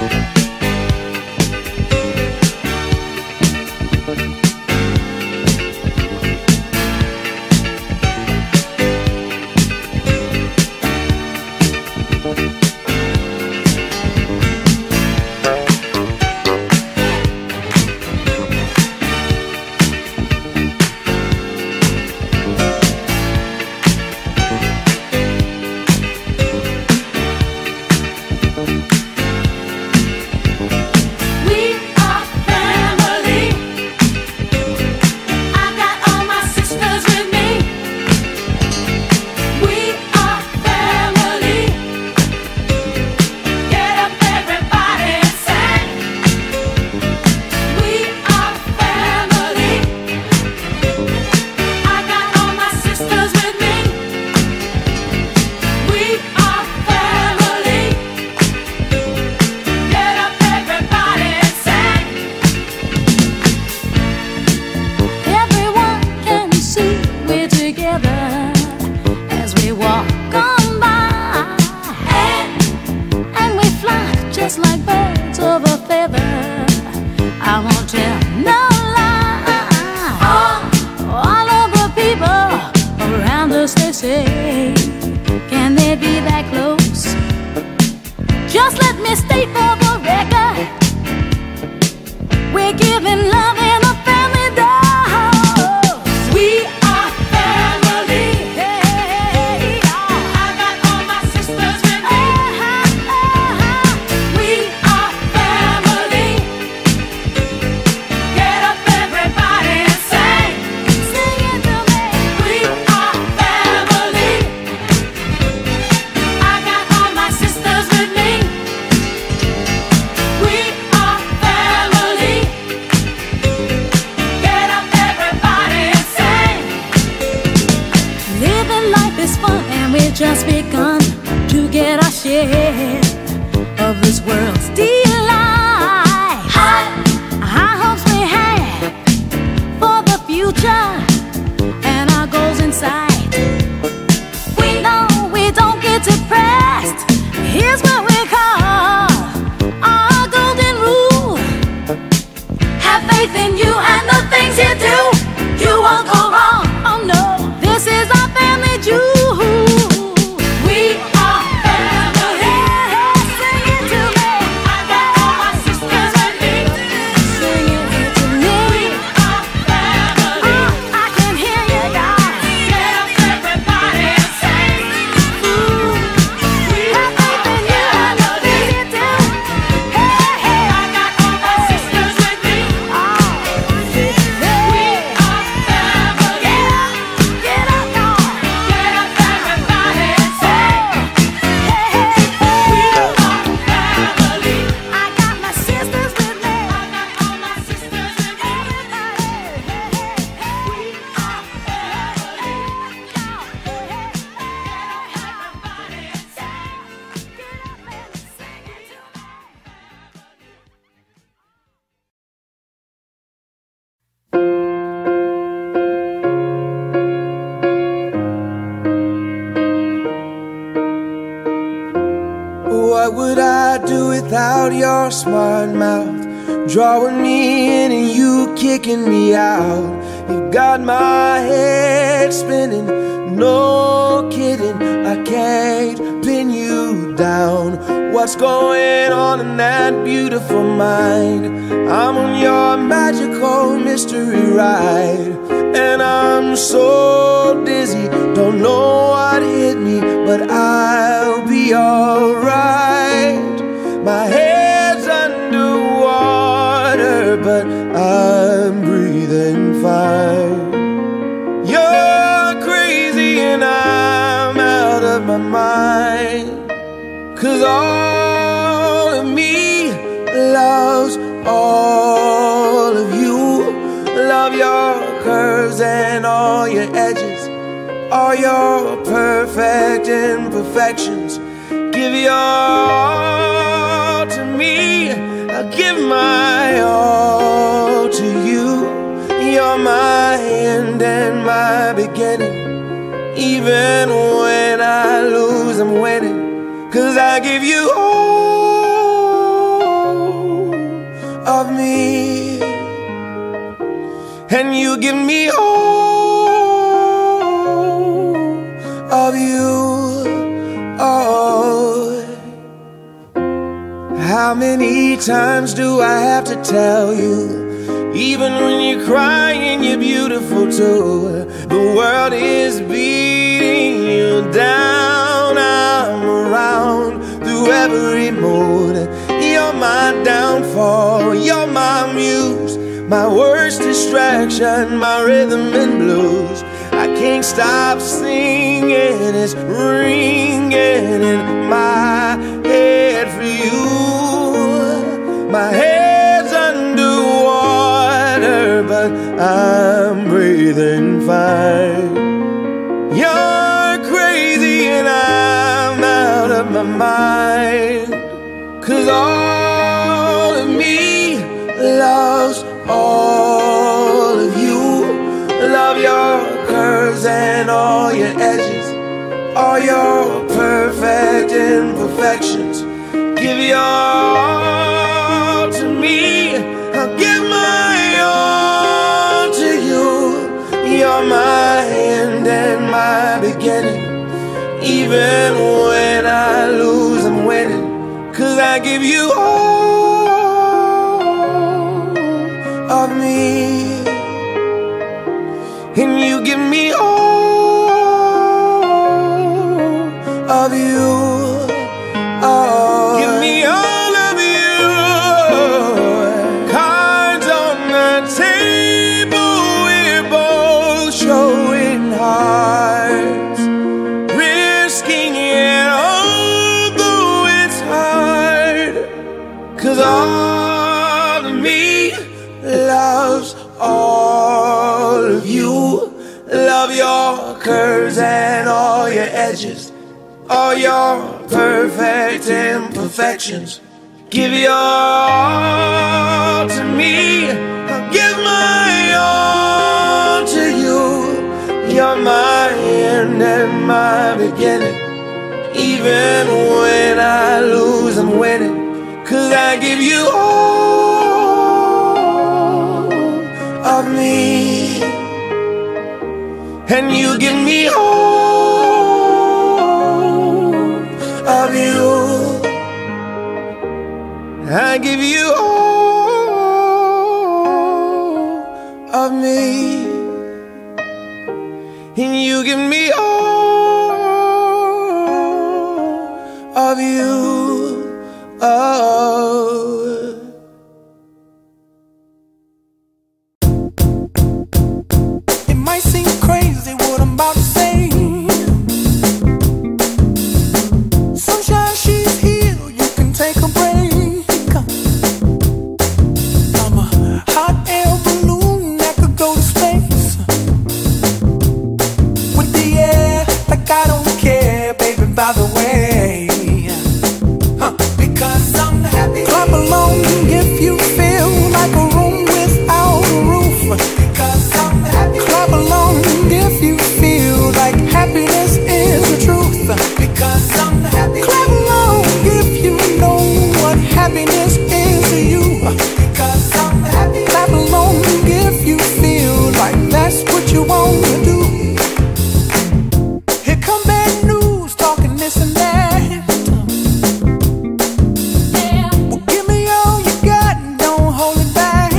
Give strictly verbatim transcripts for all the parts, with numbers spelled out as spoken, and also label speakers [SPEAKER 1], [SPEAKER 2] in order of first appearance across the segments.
[SPEAKER 1] What would I do without your smart mouth, drawing me in and you kicking me out? You've got my head spinning, no kidding, I can't pin you down. What's going on in that beautiful mind? I'm on your magical mystery ride, and I'm so dizzy, don't know what hit me, but I'll be alright. My head's underwater, but I'm breathing fine. You're crazy and I'm out of my mind, 'cause all of me loves all of you. Love your curves and all your edges, all your perfect imperfections. Give your all to me, I'll give my all to you. You're my end and my beginning. Even when I lose, I'm winning, 'cause I give you all of me, and you give me all of you. Oh, how many times do I have to tell you? Even when you're crying, you're beautiful too. The world is beating you down. I'm around through every mood. You're my downfall, you're my muse, my worst distraction, my rhythm and blues. I can't stop singing, it's ringing in my head for you. My head's underwater, but I'm breathing fine. You're crazy and I'm out of my mind. 'Cause all of me loves all of you. Love your curves and all your edges, all your perfect imperfections. Give your all to me, I'll give my all to you. You're my end and my beginning. Even when I lose, I'm winning. 'Cause I give you all of me, and you give me all of you. Oh, give me all of you. Cards on the table, we're both showing hearts, risking it although it's hard. 'Cause all of me loves all of you. Love your curves and all your edges, all your perfect imperfections. Give your all to me, I'll give my all to you. You're my end and my beginning. Even when I lose, I'm winning. 'Cause I give you all of me, and you give me all of you. I give you all of me, and you give me all of you. Oh,
[SPEAKER 2] it might seem crazy what I'm about to say. Sunshine, she's here, you can take a break. I'm a hot air balloon that could go to space with the air, like I don't care, baby, by the way. Huh. Because I'm happy. Clap along if you feel like a room without a roof. Because I'm happy. Clap along if you feel like happiness is the truth. Because I'm happy. Clap along if you know what happiness is to you. Because I'm happy. Clap along if you feel like that's what you want to do. Here come bad news, talking this and that. Well, give me all you got and don't hold it back.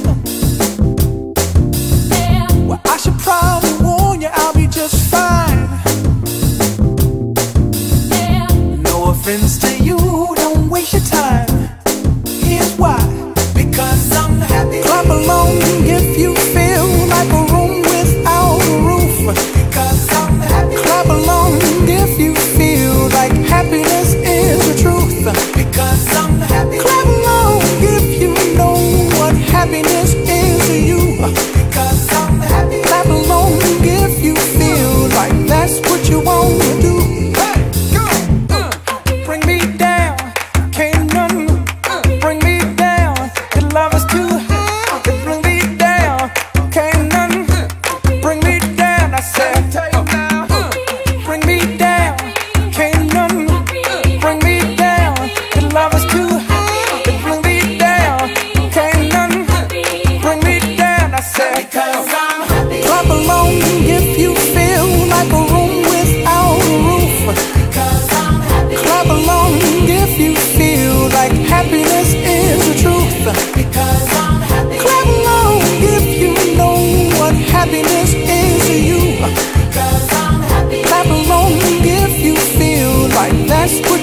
[SPEAKER 2] Well, I should probably warn you, I'll be just fine. No offense to you, don't waste your time. Here's why. Because I'm happy. Clap along if you feel like a room without a roof. Because I'm happy. Clap along if you feel like happiness is the truth. Because I'm happy. Clap along if you know what happiness is to you. Because I'm happy. Clap along if you feel like that's what you want to do. Hey, go, uh, bring me down, can't none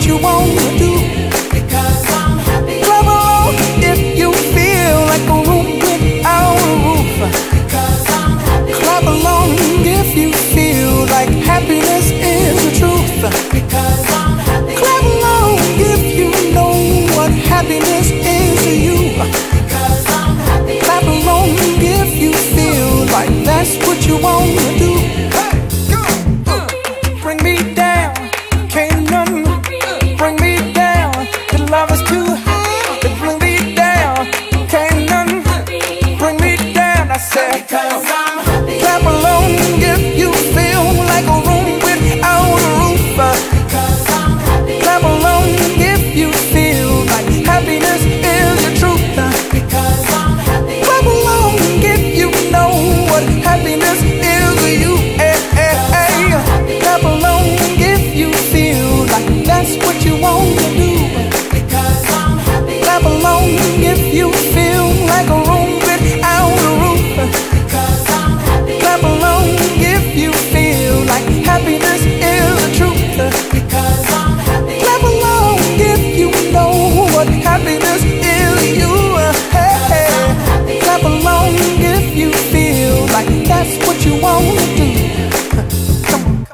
[SPEAKER 2] what you wanna do. Because I'm happy. Clap along if you feel like a room without a roof. Because I'm happy. Clap along if you feel like happiness is the truth. Because I'm happy. Clap along if you know what happiness is to you. Because I'm happy. Clap along if you feel like that's what you wanna do. Hey, go. Uh, bring me down, can't none bring me down. The love is too high to bring me down. Can't none bring me down. I said, because I'm happy. Clap along if you feel like a room without a roof. Because I'm happy. Clap along if you feel like happiness is the truth. Because I'm happy. Clap along if you know what happiness is to you. Hey, hey, hey. Clap along if you feel like that's what you want to do. Because I'm happy. Clap along if you feel like a room without a roof. Because I'm happy. Clap along if you feel like happiness is the truth. Because I'm happy. Clap along if you know what happiness is to you. Hey, hey. Clap along if you feel like that's what you want to do. Come on.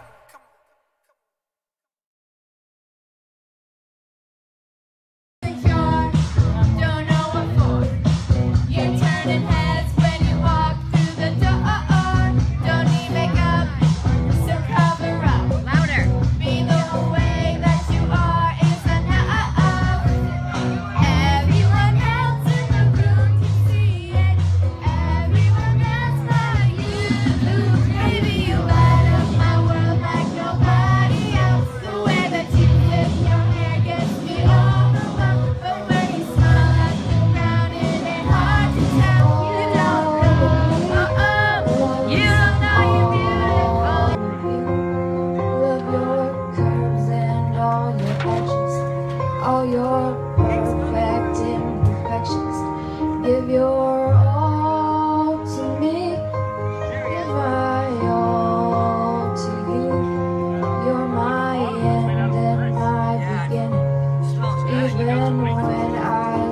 [SPEAKER 3] Don't know what for. You're turning heads when you walk through the door. Don't need makeup, so cover up. Louder. Be the way that you are is enough. Everyone else in the room can see it. Everyone else but you. Baby, you light up my world like nobody else. The way that you flip your hair gets me overwhelmed. But when you smile at the ground, it ain't hard to tell. You don't know, oh, you don't know you're beautiful.
[SPEAKER 4] Love your curves and all your edges, all your perfect imperfections. Give your all to me, give my all to you. You're my end and my beginning. Even when I